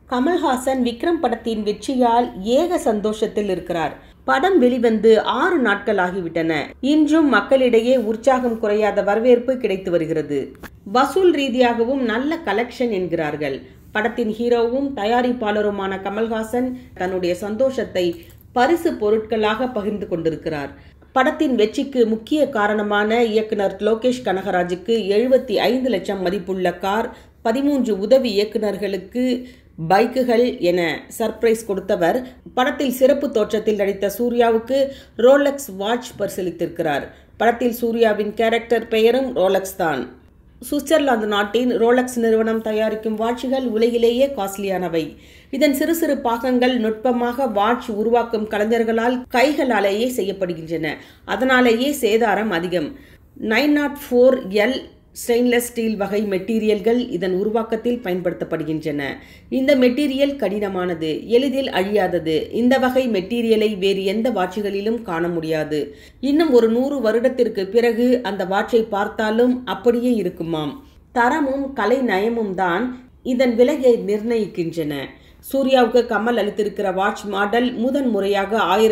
கமல் ஹாசன் விக்ரம் படத்தின் வெற்றியால் ஏக சந்தோஷத்தில் இருக்கிறார். படம் வெளிவந்து 6 நாட்கள் ஆகிவிட்டன. இன்றும் மக்களிடையே உற்சாகம் குறையாத வரவேற்பு கிடைத்து வருகிறது. வசூல் ரீதியாகவும் நல்ல கலெக்ஷன் என்கிறார்கள். படத்தின் ஹீரோவும் தயாரிப்பாளருமான கமல்ஹாசன் தன்னுடைய சந்தோஷத்தை பரிசு பொருட்களாக பகிர்ந்து கொண்டிருக்கிறார். படத்தின் வெற்றிக்கு முக்கிய காரணமான இயக்குனர் லோகேஷ் கனகராஜுக்கு 75 லட்சம் மதிப்புள்ள கார், 13 உதவி இயக்குநர்களுக்கு பைக்குகள் என சர்ப்ரைஸ் கொடுத்தவர். படத்தில் சிறப்பு தோற்றத்தில் நடித்த சூர்யாவுக்கு ரோலெக்ஸ் வாட்ச் பரிசளித்திருக்கிறார். படத்தில் சூர்யாவின் கேரக்டர் பெயரும் ரோலெக்ஸ் தான். சுவிட்சர்லாந்து நாட்டின் ரோலெக்ஸ் நிறுவனம் தயாரிக்கும் வாட்சுகள் உலகிலேயே காஸ்ட்லியானவை. இதன் சிறு சிறு பாகங்கள் நுட்பமாக வாட்ச் உருவாக்கும் கலைஞர்களால் கைகளாலேயே செய்யப்படுகின்றன. அதனாலேயே சேதாரம் அதிகம். 904L ஸ்டெயின்லெஸ் ஸ்டீல் வகை மெட்டீரியல்கள் இதன் உருவாக்கத்தில் பயன்படுத்தப்படுகின்றன. இந்த மெட்டீரியல் கடினமானது, எளிதில் அழியாதது. இந்த வகை மெட்டீரியலை வேறு எந்த வாட்சுகளிலும் காண முடியாது. இன்னும் ஒரு 100 வருடத்திற்கு பிறகு அந்த வாட்சை பார்த்தாலும் அப்படியே இருக்குமாம். தரமும் கலை நயமும் தான் இதன் விலையை நிர்ணயிக்கின்றன. சூர்யாவுக்கு கமல் அளித்திருக்கிற வாட்ச் மாடல் முதன் முறையாக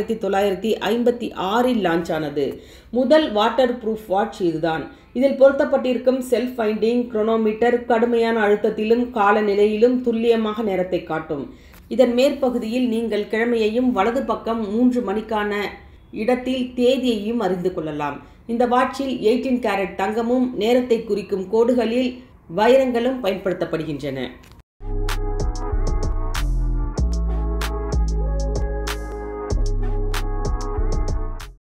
1956 லான்ச் ஆனது. முதல் வாட்டர் ப்ரூஃப் வாட்ச் இதுதான். இதில் பொருத்தப்பட்டிருக்கும் செல்ஃப் ஃபைண்டிங் குரோனோமீட்டர் கடுமையான அழுத்தத்திலும் காலநிலையிலும் துல்லியமாக நேரத்தை காட்டும். இதன் மேற்பகுதியில் நீங்கள் கிழமையையும் வலது பக்கம் 3 மணிக்கான இடத்தில் தேதியையும் அறிந்து கொள்ளலாம். இந்த வாட்சில் 18 கேரட் தங்கமும் நேரத்தை குறிக்கும் கோடுகளில் வைரங்களும் பயன்படுத்தப்படுகின்றன.